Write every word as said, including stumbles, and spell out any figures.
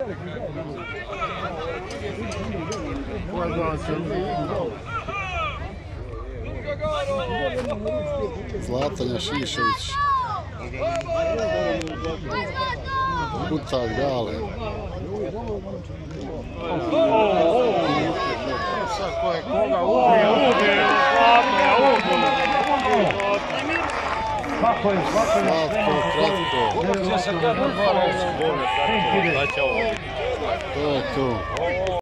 Zlatonja, Šišović, Putalj, Gale. Sad ko je koga ubio, ubio, slavno, ubio. Svako je, svako je. Slatko, kratko. Gdje se gledam dva reći? To je to.